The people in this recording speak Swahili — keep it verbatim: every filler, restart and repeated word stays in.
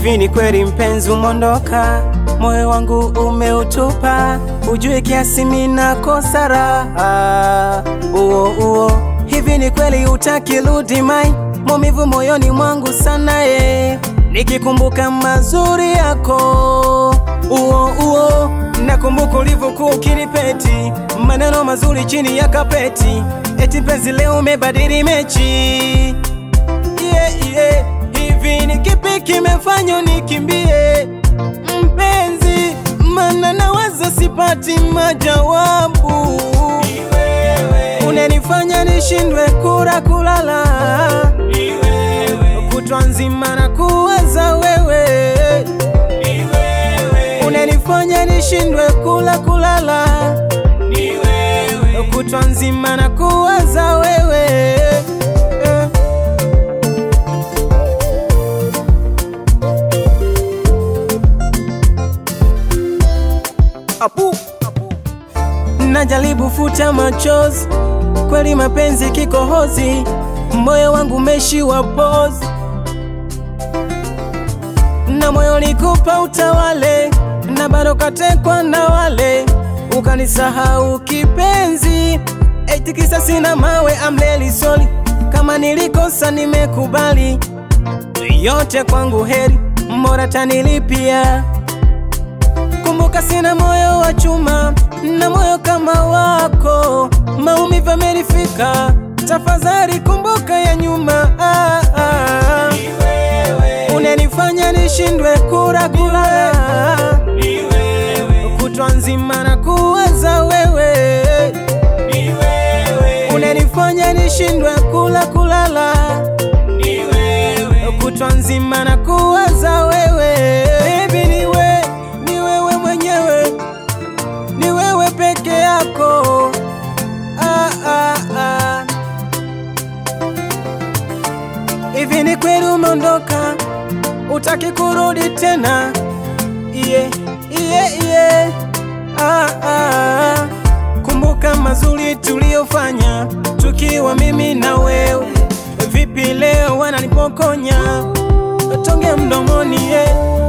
Hivi ni kweli mpenzi umondoka, moyo wangu umeutupa, ujue kiasi mimi nakosa raha. Uo uo, hivi ni kweli utaki rudi mai, maumivu moyoni mwangu sana eh, nikikumbuka mazuri yako. Uo uo, nakumbuka ulivyokuwa ukinipeti maneno mazuri chini ya kapeti, eti penzi leo umebadili mechi. Yeah, yeah. Hivi ni kipi kimefanya nikimbie mpenzi, maana nawaza sipati majawabu. Unanifanya nishindwe kula kulala, kutwa nzima na kuwaza wewe. Unanifanya nishindwe kula kulala, kutwa nzima na kuwaza wewe. Abuu, najaribu futa machozi, kweli mapenzi kikohozi, moyo wangu umeshiwa pose, na moyo nikupa utawale, na bado katekwa na wale, ukanisahau kipenzi, eti kisa sina mawe. I'm really sorry, kama nilikosa nimekubali, yote kwangu heri, mbona tanilipia. Kumbuka sina moyo wa chuma, na moyo kama wako, maumivu yamenifika, tafadhali kumbuka ya nyuma. ah, ah. Unanifanya nishindwe kula kula, kutwa nzima na kuwaza wewe. Unanifanya nishindwe kula kulala, kutwa nzima na kuwaza wewe. Baby ni wewe, ni wewe mwenyewe, ni wewe peke yako. ah, ah, ah. Hivi ni kweli umeondoka, utaki kurudi tena? Yeah, yeah, yeah. Ah, ah. Kumbuka mazuri tuliofanya tukiwa mimi na wewe, vipi leo wananipokonya tonge mdomoni yeah.